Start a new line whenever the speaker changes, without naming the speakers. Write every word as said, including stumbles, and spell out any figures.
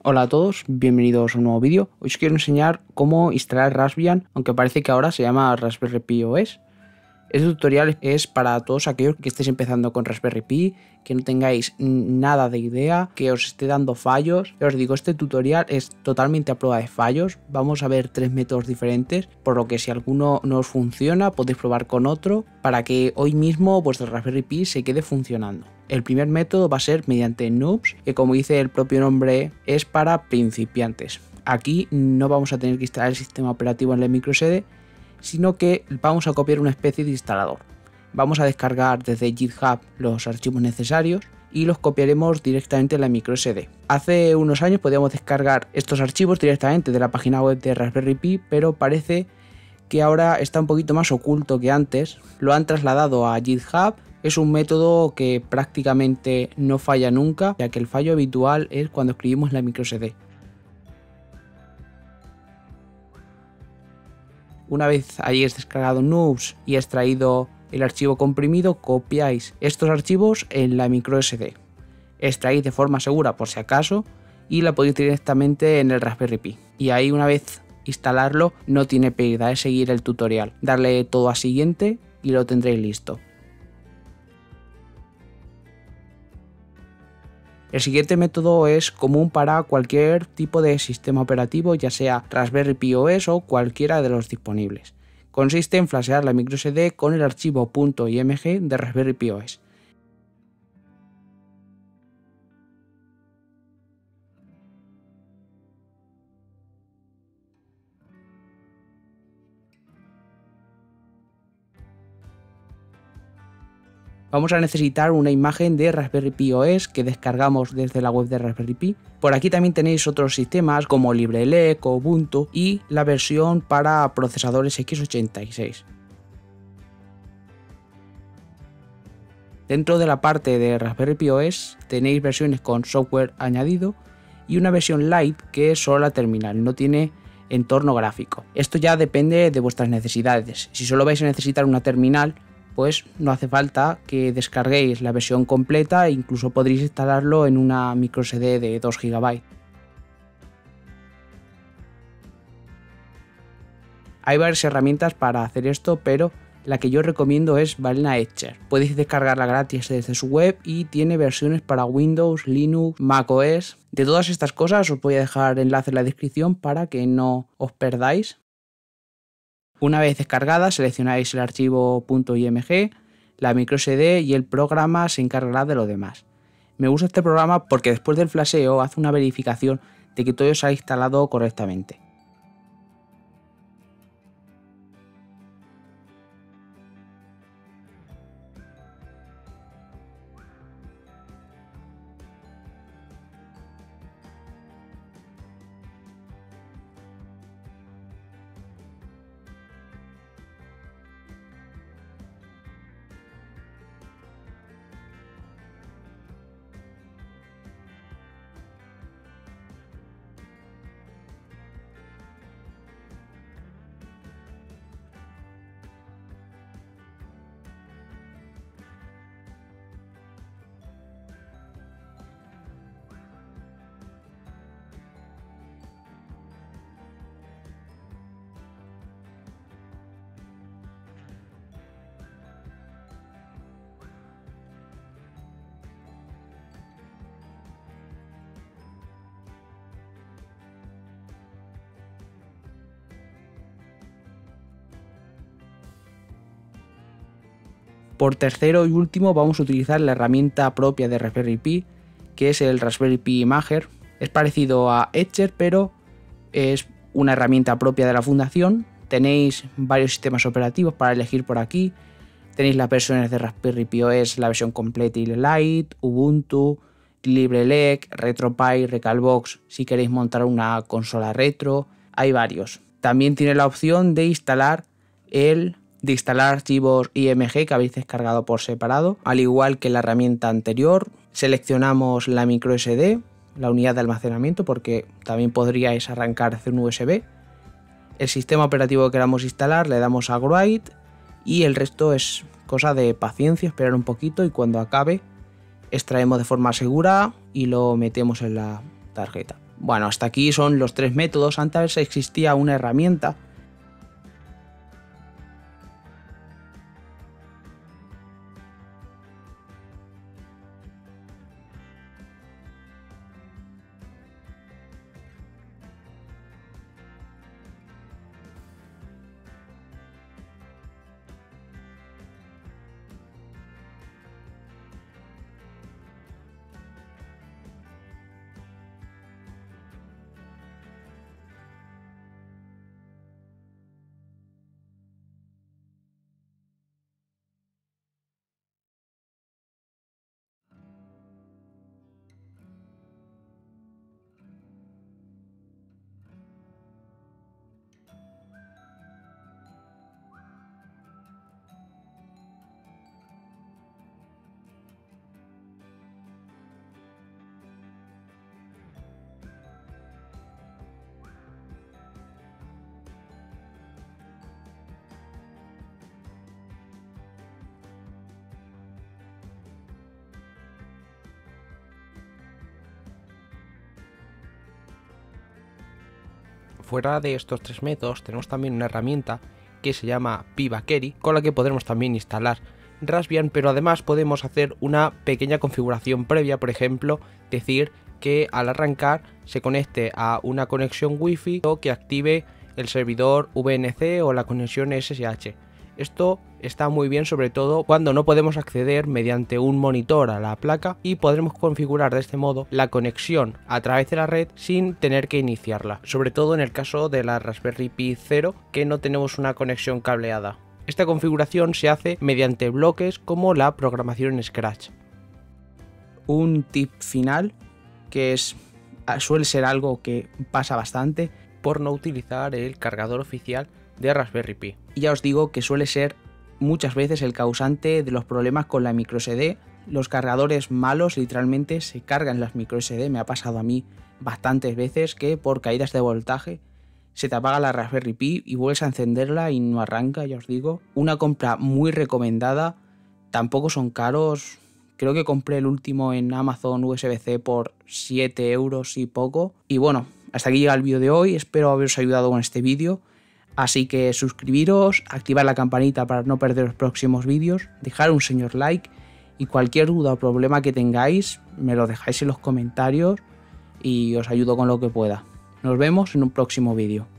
Hola a todos, bienvenidos a un nuevo vídeo. Hoy os quiero enseñar cómo instalar Raspbian, aunque parece que ahora se llama Raspberry Pi O S. Este tutorial es para todos aquellos que estéis empezando con Raspberry Pi, que no tengáis nada de idea, que os esté dando fallos. Ya os digo, este tutorial es totalmente a prueba de fallos. Vamos a ver tres métodos diferentes, por lo que si alguno no os funciona podéis probar con otro para que hoy mismo vuestro Raspberry Pi se quede funcionando. El primer método va a ser mediante Noobs, que como dice el propio nombre es para principiantes. Aquí no vamos a tener que instalar el sistema operativo en la micro S D, sino que vamos a copiar una especie de instalador. Vamos a descargar desde GitHub los archivos necesarios y los copiaremos directamente en la micro S D. Hace unos años podíamos descargar estos archivos directamente de la página web de Raspberry Pi, pero parece que ahora está un poquito más oculto que antes. Lo han trasladado a GitHub. Es un método que prácticamente no falla nunca, ya que el fallo habitual es cuando escribimos la micro S D. Una vez hayáis descargado Noobs y extraído el archivo comprimido, copiáis estos archivos en la micro S D. Extraéis de forma segura por si acaso y la podéis directamente en el Raspberry Pi. Y ahí, una vez instalarlo, no tiene pérdida, es seguir el tutorial. Darle todo a siguiente y lo tendréis listo. El siguiente método es común para cualquier tipo de sistema operativo, ya sea Raspberry Pi O S o cualquiera de los disponibles. Consiste en flashear la micro S D con el archivo .img de Raspberry Pi O S. Vamos a necesitar una imagen de Raspberry Pi O S que descargamos desde la web de Raspberry Pi. Por aquí también tenéis otros sistemas como LibreLec o Ubuntu y la versión para procesadores equis ochenta y seis. Dentro de la parte de Raspberry Pi O S tenéis versiones con software añadido y una versión light que es solo la terminal, no tiene entorno gráfico. Esto ya depende de vuestras necesidades. Si solo vais a necesitar una terminal, pues no hace falta que descarguéis la versión completa e incluso podréis instalarlo en una micro S D de dos gigabytes. Hay varias herramientas para hacer esto, pero la que yo recomiendo es Balena Etcher. Podéis descargarla gratis desde su web y tiene versiones para Windows, Linux, macOS. De todas estas cosas os voy a dejar enlace en la descripción para que no os perdáis. Una vez descargada, seleccionáis el archivo .img, la micro S D y el programa se encargará de lo demás. Me gusta este programa porque después del flasheo hace una verificación de que todo se ha instalado correctamente. Por tercero y último vamos a utilizar la herramienta propia de Raspberry Pi, que es el Raspberry Pi Imager. Es parecido a Etcher, pero es una herramienta propia de la fundación. Tenéis varios sistemas operativos para elegir por aquí. Tenéis las versiones de Raspberry Pi O S, la versión completa y Lite, Ubuntu, LibreLec, RetroPie, Recalbox, si queréis montar una consola retro. Hay varios. También tiene la opción de instalar el de instalar archivos I M G que habéis descargado por separado, al igual que la herramienta anterior. Seleccionamos la micro S D, la unidad de almacenamiento, porque también podríais arrancar hacia un U S B. El sistema operativo que queramos instalar, le damos a Write y el resto es cosa de paciencia, esperar un poquito y cuando acabe extraemos de forma segura y lo metemos en la tarjeta. Bueno, hasta aquí son los tres métodos. Antes existía una herramienta
Fuera de estos tres métodos tenemos también una herramienta que se llama PiBakery, con la que podremos también instalar Raspbian, pero además podemos hacer una pequeña configuración previa, por ejemplo, decir que al arrancar se conecte a una conexión Wi-Fi o que active el servidor V N C o la conexión S S H. Esto está muy bien, sobre todo cuando no podemos acceder mediante un monitor a la placa, y podremos configurar de este modo la conexión a través de la red sin tener que iniciarla, sobre todo en el caso de la Raspberry Pi cero, que no tenemos una conexión cableada. Esta configuración se hace mediante bloques como la programación en Scratch.
Un tip final, que es suele ser algo que pasa bastante,
por no utilizar el cargador oficial de Raspberry Pi.
Y ya os digo que suele ser muchas veces el causante de los problemas con la microSD. Los cargadores malos literalmente se cargan las microSD. Me ha pasado a mí bastantes veces que por caídas de voltaje se te apaga la Raspberry Pi y vuelves a encenderla y no arranca, ya os digo. Una compra muy recomendada, tampoco son caros. Creo que compré el último en Amazon U S B C por siete euros y poco. Y bueno, hasta aquí llega el vídeo de hoy. Espero haberos ayudado con este vídeo. Así que suscribiros, activar la campanita para no perder los próximos vídeos, dejar un señor like, y cualquier duda o problema que tengáis me lo dejáis en los comentarios y os ayudo con lo que pueda. Nos vemos en un próximo vídeo.